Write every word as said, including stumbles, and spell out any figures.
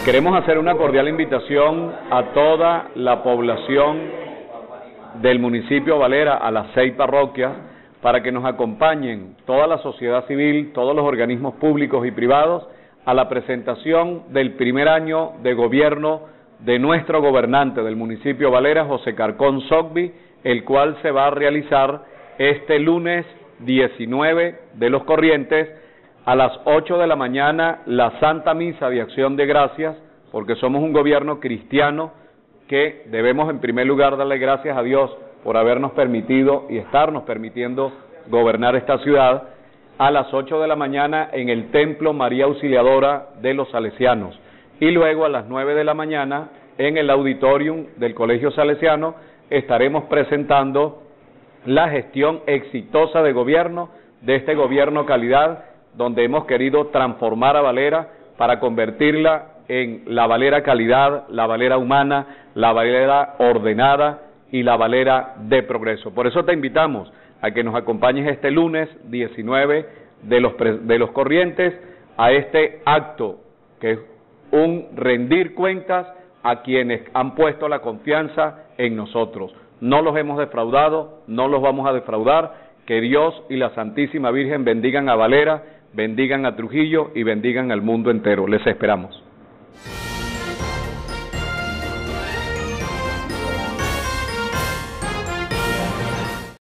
Queremos hacer una cordial invitación a toda la población del municipio Valera, a las seis parroquias, para que nos acompañen toda la sociedad civil, todos los organismos públicos y privados, a la presentación del primer año de gobierno de nuestro gobernante del municipio Valera, José Carcón Sogbi, el cual se va a realizar este lunes diecinueve de los Corrientes, a las ocho de la mañana, la Santa Misa de Acción de Gracias, porque somos un gobierno cristiano que debemos en primer lugar darle gracias a Dios por habernos permitido y estarnos permitiendo gobernar esta ciudad, a las ocho de la mañana en el Templo María Auxiliadora de los Salesianos, y luego a las nueve de la mañana en el auditorium del Colegio Salesiano estaremos presentando la gestión exitosa de gobierno, de este gobierno calidad, donde hemos querido transformar a Valera para convertirla en la Valera calidad, la Valera humana, la Valera ordenada y la Valera de progreso. Por eso te invitamos a que nos acompañes este lunes diecinueve de los, de los Corrientes a este acto, que es un rendir cuentas a quienes han puesto la confianza en nosotros. No los hemos defraudado, no los vamos a defraudar. Que Dios y la Santísima Virgen bendigan a Valera, bendigan a Trujillo y bendigan al mundo entero. Les esperamos.